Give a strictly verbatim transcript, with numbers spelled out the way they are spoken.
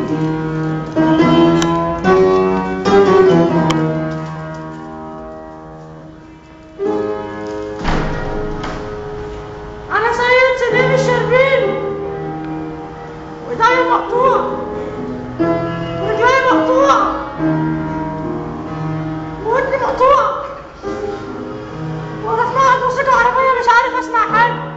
أنا سيد سليم الشربيني، وإيديا مقطوع ورجلي مقطوع وودني مقطوع، وأنا بسمع الموسيقى العربية مش عارف أسمع حاجة.